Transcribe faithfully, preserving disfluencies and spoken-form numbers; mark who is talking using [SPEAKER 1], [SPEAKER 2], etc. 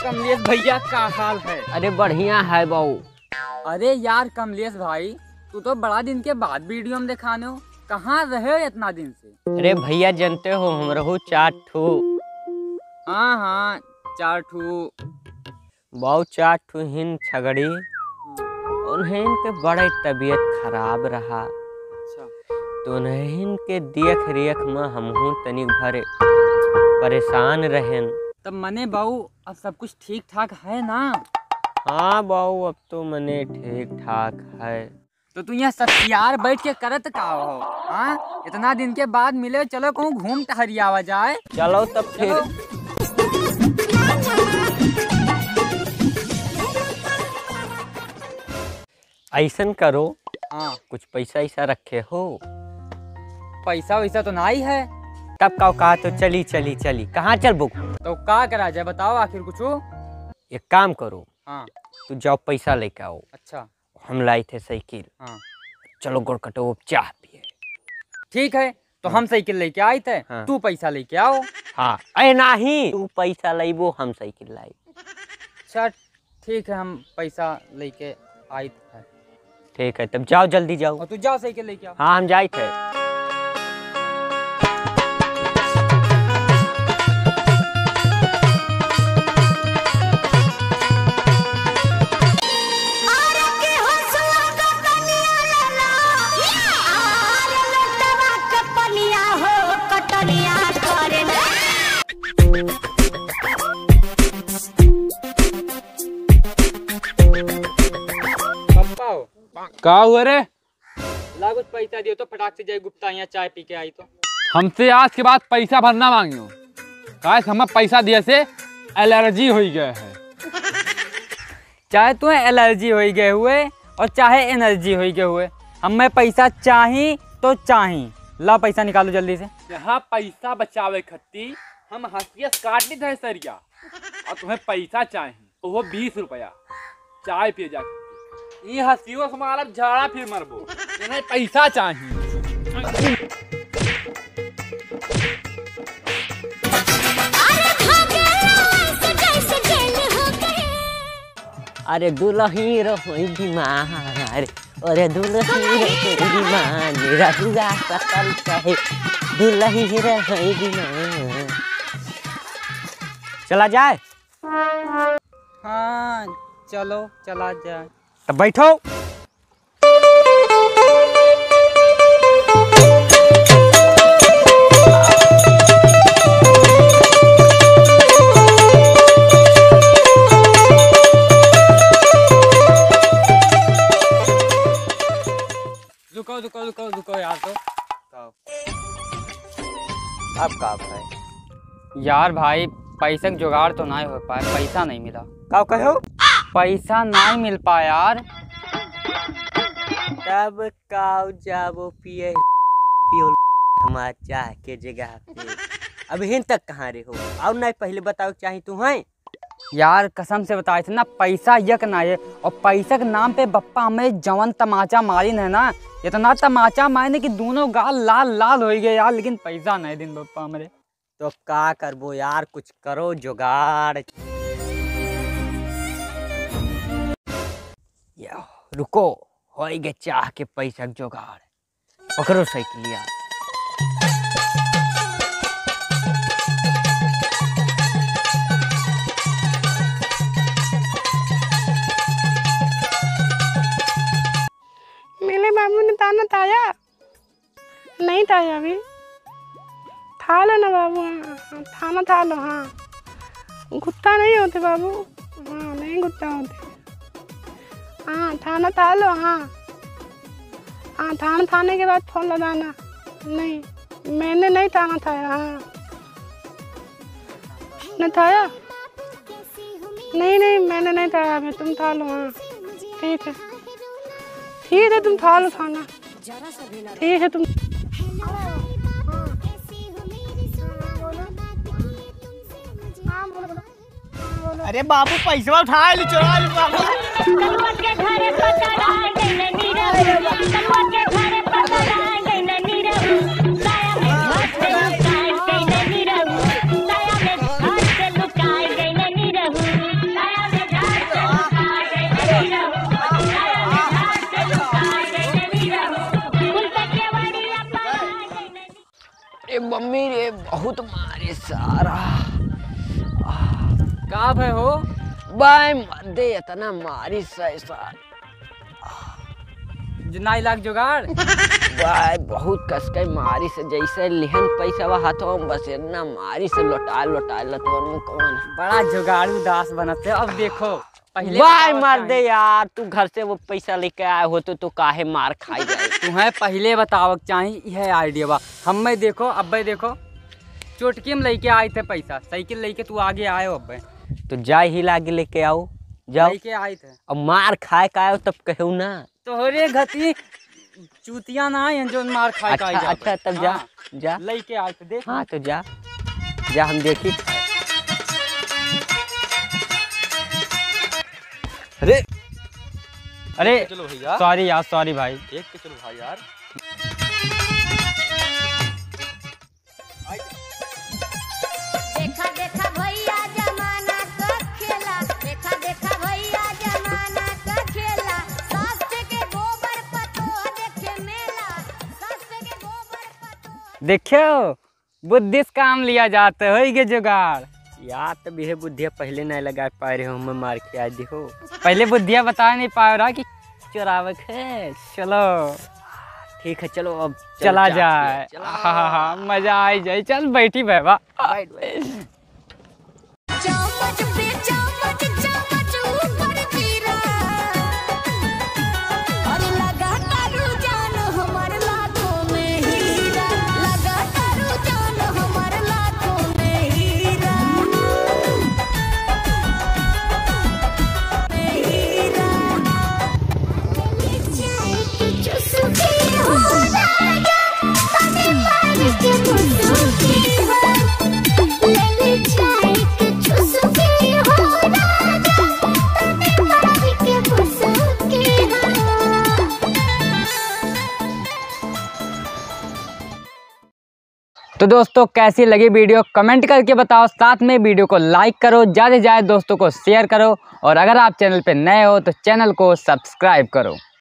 [SPEAKER 1] कमलेश भैया का हाल है?
[SPEAKER 2] अरे बढ़िया है बहू।
[SPEAKER 1] अरे यार कमलेश भाई, तू तो बड़ा दिन के बाद वीडियो में दिखाने हो, कहाँ रहे हो इतना दिन से?
[SPEAKER 2] अरे भैया जानते हो हम रहू चार ठू।
[SPEAKER 1] हाँ हाँ चार ठू
[SPEAKER 2] बहुत चार ठू हिन छगड़ी, उन्हें के बड़े तबीयत खराब रहा।
[SPEAKER 1] अच्छा।
[SPEAKER 2] तो उन्हें के देख रेख में हमहू तनिक भरे परेशान रहें।
[SPEAKER 1] तब मने बहू अब सब कुछ ठीक ठाक है ना?
[SPEAKER 2] हाँ बहू अब तो मने ठीक ठाक है।
[SPEAKER 1] तो तू यहाँ सत्यार बैठ के करत का हो? हाँ इतना दिन के बाद मिले, चलो कहूँ घूम टहरियावा जाए।
[SPEAKER 2] चलो तब फिर। ऐसन करो,
[SPEAKER 1] हाँ
[SPEAKER 2] कुछ पैसा ऐसा रखे हो?
[SPEAKER 1] पैसा वैसा तो ना ही है।
[SPEAKER 2] तब का कहा तो चली चली चली कहाँ चल बुक।
[SPEAKER 1] तो क्या करा जाए बताओ आखिर कुछ।
[SPEAKER 2] एक काम करो,
[SPEAKER 1] हाँ
[SPEAKER 2] तू जाओ पैसा लेके आओ।
[SPEAKER 1] अच्छा।
[SPEAKER 2] हम लाई थे साइकिल।
[SPEAKER 1] हाँ
[SPEAKER 2] चलो गुड़ कटो चाह पिए।
[SPEAKER 1] ठीक है, तो हम साइकिल लेके आए थे।
[SPEAKER 2] हाँ।
[SPEAKER 1] तू पैसा लेके आओ।
[SPEAKER 2] हाँ अरे नहीं, तू पैसा लाइबो हम साइकिल लाई।
[SPEAKER 1] अच्छा ठीक है, हम पैसा लेके आए थे।
[SPEAKER 2] ठीक है तब जाओ जल्दी जाओ।
[SPEAKER 1] और तू जाओ साइकिल लेके आओ।
[SPEAKER 2] हाँ हम जाए थे।
[SPEAKER 3] का हुआ रे?
[SPEAKER 1] ला कुछ पैसा दियो तो फटाक से जय गुप्ता यहाँ चाय पी के आई। तो
[SPEAKER 3] हमसे आज के बाद पैसा भरना मांगियो, काहे हमें पैसा दिए से एलर्जी हो गए है।
[SPEAKER 1] चाहे तुम्हें एलर्जी हो गए हुए और चाहे एनर्जी हो गए हुए, हमें पैसा चाहिए तो चाहिए। ला पैसा निकालो जल्दी से।
[SPEAKER 3] यहाँ पैसा बचावे खत्ती हम हंसिया काटनी थे सरिया, और तुम्हें पैसा चाहिए वो बीस रुपया चाय पिए जा। ये हंसियो समालब झाड़ा फिर मरबो, इन्हें पैसा चाहिए।
[SPEAKER 2] अरे दुल्ही रही बीमार, अरे दुल्ही रही बीमार, मेरा हुआ सकल चाहे दुल्ही रही बीमार। चला जाए?
[SPEAKER 1] हाँ चलो चला जाए।
[SPEAKER 2] तब बैठो।
[SPEAKER 1] रुको रुको रुको रुको यार। तो
[SPEAKER 2] अब का है
[SPEAKER 1] यार भाई, पैसे का जुगाड़ तो नहीं हो पाया, पैसा नहीं मिला।
[SPEAKER 2] का कहो?
[SPEAKER 1] पैसा नहीं मिल पाया यार।
[SPEAKER 2] तब काव जाबो पिए पियो हमार चाह के जगह पे। अब हिन तक कहाँ रे हो? और नहीं पहले बताओ चाहिए तू है
[SPEAKER 1] यार कसम से बताए थे ना, पैसा यक ना है। और पैसा के नाम पे बप्पा हमें जवन तमाचा मारिन है ना, इतना तमाचा मारने कि दोनों गाल लाल लाल हो गए यार। लेकिन पैसा नहीं दिन बप्पा हमारे।
[SPEAKER 2] तो का करबो यार, कुछ करो जुगाड़। या रुको, हो गए चाह के पैसा जुगाड़। पकड़ो साइकिलिया।
[SPEAKER 4] मेरे बाबू ने ताना ताया नहीं ताया अभी। था लो ना बाबू, हाँ थाना था लो। हाँ गुत्ता नहीं होते बाबू, हाँ नहीं गुत्ता होते। हाँ थाना था लो। हाँ हाँ थाना थाने के बाद फोन लगाना। नहीं मैंने नहीं थाना थाया। हाँ न थाया? नहीं नहीं मैंने नहीं थाया अभी, तुम था लो। हाँ ठीक है ठीक है, तुम था लो थाना। ठीक है तुम।
[SPEAKER 2] अरे बाबू पैसा उठा ले, चुरा ले बाबू। बहुत मारे सारा
[SPEAKER 1] का भय हो?
[SPEAKER 2] बाय मर्दे इतना मारी सैसा
[SPEAKER 1] जिनाई लाख जुगाड़।
[SPEAKER 2] बाय बहुत कसके मारी से जैसे लिहन पैसा वा हाथों में बस इतना मारी से लौटा लौटा लतवन कौन
[SPEAKER 1] बड़ा जुगाड़ू दास बनते। अब देखो पहले
[SPEAKER 2] बाय
[SPEAKER 1] बताओ
[SPEAKER 2] मार दे
[SPEAKER 1] चाहिए।
[SPEAKER 2] यार, तू घर से वो पैसा लेके आया हो तो तू काहे मार खाई जाए।
[SPEAKER 1] तुम्हें पहले बताओ चाहिए यह आइडिया बा। हमें देखो अब देखो चुटकी में लेके आए थे पैसा, साइकिल लेके तू आगे आए हो। अब
[SPEAKER 2] तो जाए ही लागे लेके आओ, जाओ
[SPEAKER 1] लेके आए थे।
[SPEAKER 2] अब मार खाए का आयो तब कहू ना।
[SPEAKER 1] तोहरे घती चूतिया ना है जो मार खाए का
[SPEAKER 2] अच्छा
[SPEAKER 1] आए
[SPEAKER 2] अच्छा तब जा जा
[SPEAKER 1] लेके आए थे। देख
[SPEAKER 2] हाँ तो जा जा हम देखी। अरे
[SPEAKER 1] अरे
[SPEAKER 3] चलो भैया,
[SPEAKER 1] सॉरी यार, सॉरी भाई।
[SPEAKER 3] देख के चलो भाई यार।
[SPEAKER 5] देखा देखा भैया जमाना का खेला, देखा देखा भैया जमाना का खेला। सास के गोबर पतो देखे मेला, सास के गोबर पतो।
[SPEAKER 1] देखो बुद्धि से काम लिया जाता है ये जुगाड़।
[SPEAKER 2] यार तब यह बुद्धिया पहले नहीं लगा पा रहे हो, हमें मार के आज देखो।
[SPEAKER 1] पहले बुद्धिया बता नहीं पा रहा कि चुरावक है। चलो
[SPEAKER 2] ठीक है चलो अब चल
[SPEAKER 1] चला
[SPEAKER 2] चाट
[SPEAKER 1] जाए।
[SPEAKER 2] के, चला।
[SPEAKER 1] हाँ हाँ हाँ मजा आई जाए। चल बैठी बहबा।
[SPEAKER 2] बैठ बैठ।
[SPEAKER 5] चम्मच पे चम्मच चम्मच ऊपर गिरा, और लगा तारू जान हमार लाखों में हीरा, लगा तारू जान हमार लाखों में हीरा, में हीरा। ले जाए कि चुस्की हो राजा, तने मार के मुसुकी हो। ले ले जाए कि चुस्की हो राजा, तने मार के मुसुकी हो।
[SPEAKER 1] तो दोस्तों कैसी लगी वीडियो कमेंट करके बताओ। साथ में वीडियो को लाइक करो, ज़्यादा से ज़्यादा दोस्तों को शेयर करो, और अगर आप चैनल पे नए हो तो चैनल को सब्सक्राइब करो।